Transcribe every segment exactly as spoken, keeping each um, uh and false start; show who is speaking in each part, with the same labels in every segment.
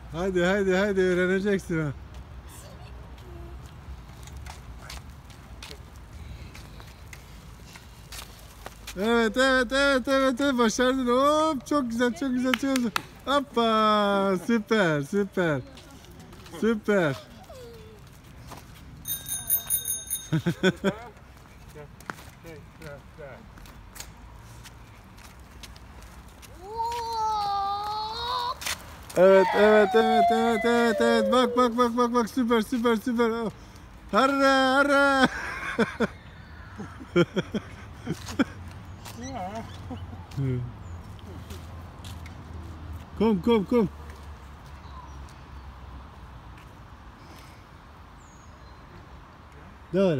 Speaker 1: Hadi hadi hadi öğreneceksin ha. Evet evet evet evet evet başardın. Hop çok güzel çok güzel çok güzel. Hoppa süper süper. Süper. Evet evet evet evet evet evet bak bak bak bak bak süper süper süper. Harra harra. Kom kom kom. Doğru.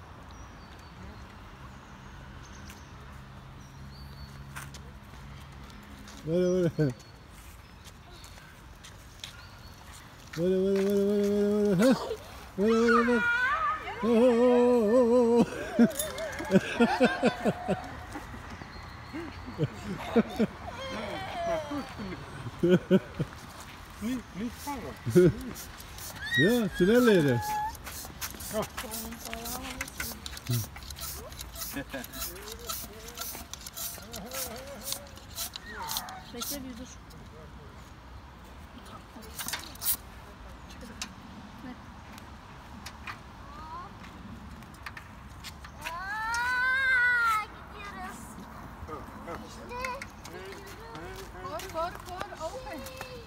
Speaker 1: Böyle böyle. Böyle böyle böyle böyle böyle böyle. Heh. Böyle böyle bak. Oh, oh, oh, oh.
Speaker 2: Niet, niet vangen.
Speaker 1: Ja, snelheden.
Speaker 3: Bekle bir dur.
Speaker 4: Kor, kor, open.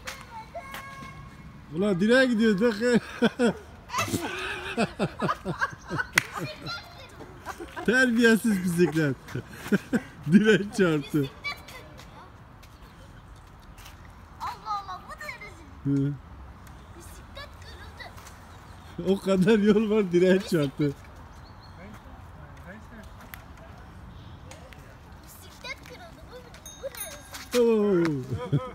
Speaker 1: Ulan direğe gidiyoruz bak. Terbiyesiz bisiklet. Direk çarptı.
Speaker 5: Allah Allah bu da rezil.
Speaker 1: Hı.
Speaker 5: Bisiklet kırıldı.
Speaker 1: O kadar yol var direğe çarptı.
Speaker 5: Bisiklet kırıldı. Bu, bu ne rezil?
Speaker 1: Oo.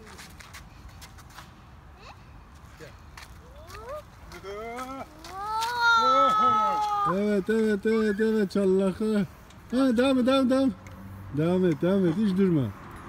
Speaker 1: Evet evet evet evet Allah'a. Ha devam et devam devam. Devam et devam et hiç durma.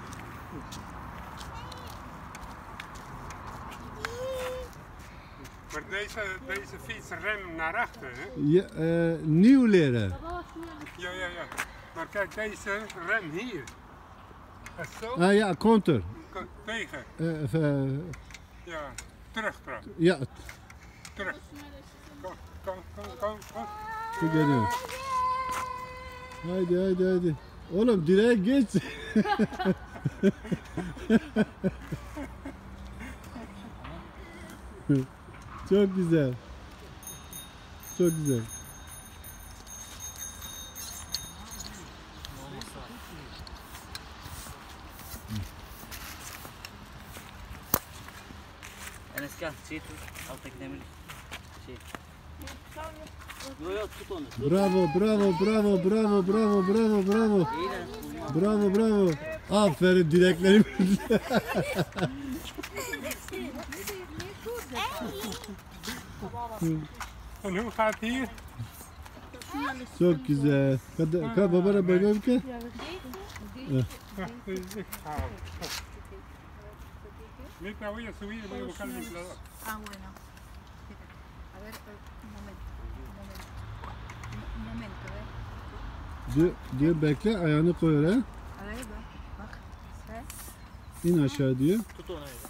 Speaker 2: Maar deze, deze fiets remt naar achter, hè?
Speaker 1: Ya, e, nieuw leren.
Speaker 2: Ja, ja, ja. Maar kijk, deze rem hier. Dat is zo.
Speaker 1: Ha ja counter.
Speaker 2: Ko- Tegen.
Speaker 1: E, e,
Speaker 2: Ja, terugtrap.
Speaker 1: ya
Speaker 2: Terug. Kom, kom, kom, kom, kom.
Speaker 1: şu geliyor. Haydi haydi haydi. Oğlum direğe geç. Çok güzel. Çok güzel.
Speaker 6: Enes gel şey tut alttaki demir şey. Yo yo tut onu.
Speaker 1: Bravo bravo bravo bravo bravo bravo bravo.
Speaker 6: İyi de.
Speaker 1: Bravo bravo. Aferin direklerim.
Speaker 2: En hoe gaat het hier?
Speaker 1: Çok güzel. Kad kad babana böyle bir ke?
Speaker 2: Ja, dit is ik gehaald. Niet nou weer zo hier, maar je kan niet laten.
Speaker 4: Ah, bueno. A ver, un momento, un momento. Un momento, a ver.
Speaker 1: Diyor, diyor bekle ayağını koy oraya.
Speaker 4: A ver, bak, bak. Sen.
Speaker 1: İn aşağı diyor.
Speaker 6: Tut onu öyle.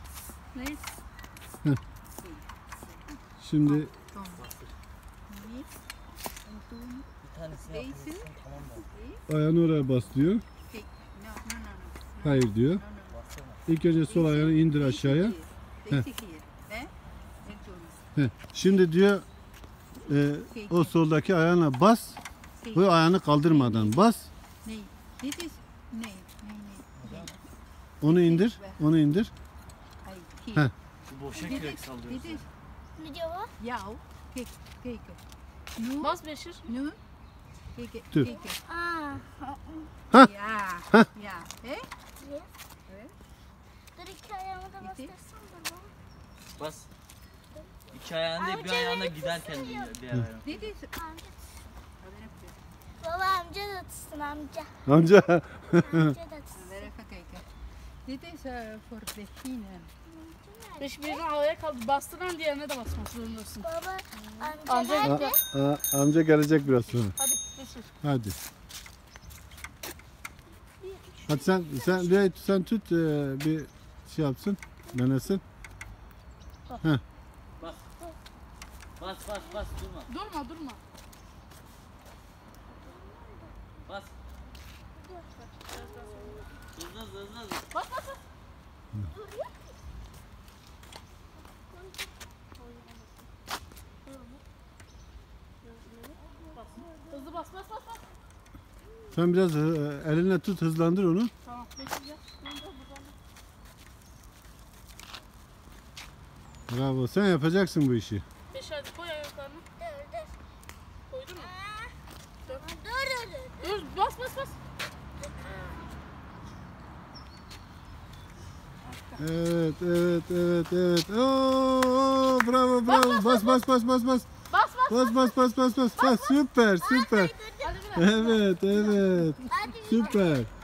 Speaker 4: Ne?
Speaker 1: Şimdi
Speaker 4: Toma. Bir, un,
Speaker 6: Bir tanesini
Speaker 4: Değilsin.
Speaker 6: yapalım. Tamam da.
Speaker 1: ayağını oraya bas diyor.
Speaker 4: no, no, no, no.
Speaker 1: Hayır diyor.
Speaker 4: No, no.
Speaker 1: İlk önce sol ayağını indir aşağıya.
Speaker 4: Deze hier, hè? Entonces,
Speaker 1: Heh. Şimdi diyor e, o soldaki ayağına bas.
Speaker 4: sí.
Speaker 1: Bu ayağını kaldırmadan bas.
Speaker 4: Nee, dit is, nee, nee, nee.
Speaker 1: Onu indir. Onu indir.
Speaker 4: Ay,
Speaker 1: Heh.
Speaker 4: hier.
Speaker 6: Şu boşa
Speaker 4: Dit
Speaker 6: kürek
Speaker 4: is,
Speaker 6: sallıyoruz.
Speaker 4: dit is
Speaker 5: Ne diyor bu?
Speaker 4: jou. Kijk, kijk. Nu,
Speaker 3: Bas Beşir.
Speaker 4: nu. Kijk,
Speaker 1: Dur.
Speaker 4: kijk.
Speaker 5: Aa.
Speaker 1: Hah.
Speaker 4: Ja, ja, hè?
Speaker 5: Dur iki ayağımı da
Speaker 4: Bitti.
Speaker 5: bastırsam da bu.
Speaker 6: Bas. İki ayağında değil, bir
Speaker 5: Amca
Speaker 6: ayağında
Speaker 5: beni
Speaker 6: giderken
Speaker 5: tutuyor.
Speaker 6: bir ayağına.
Speaker 4: Dit is,
Speaker 5: Amca.
Speaker 4: a ver even,
Speaker 5: Baba amca da tutsun amca.
Speaker 1: Amca.
Speaker 5: Amca da
Speaker 4: a
Speaker 5: tutsun.
Speaker 4: ver even kijken. Dit is uh, voor de China.
Speaker 5: Amca
Speaker 3: Beş birini havaya kaldır. Bastıran diğerine de basmak zorundasın.
Speaker 5: Baba
Speaker 3: Amca
Speaker 5: amca
Speaker 1: A-
Speaker 3: gitti.
Speaker 1: a- amca gelecek biraz sonra.
Speaker 3: Hadi Beşir.
Speaker 1: Hadi. Hadi sen sen Rey, sen tut e, bir şey yapsın. Denesin.
Speaker 6: Bas. Bas bas bas durma.
Speaker 3: Durma durma.
Speaker 6: Bas. Hızlı hızlı hızlı hızlı.
Speaker 3: Bas bas bas. Hızlı bas bas bas bas.
Speaker 1: Sen biraz e, elinle tut, hızlandır onu.
Speaker 3: Tamam Beşir gel.
Speaker 1: Bravo. Sen yapacaksın bu işi.
Speaker 3: Beşir hadi koy ayaklarını.
Speaker 5: dur dur.
Speaker 3: Koydun mu?
Speaker 5: Dur dur dur.
Speaker 3: Dur bas bas bas.
Speaker 1: Evet, evet, evet, evet. Oo, bravo, bravo. Bas, bas, bas, bas, bas.
Speaker 3: Bas bas.
Speaker 1: Bas, bas, bas, bas, bas. Ha, süper, süper.
Speaker 3: Hadi biraz.
Speaker 1: Evet, evet.
Speaker 5: Hadi bir
Speaker 1: Süper.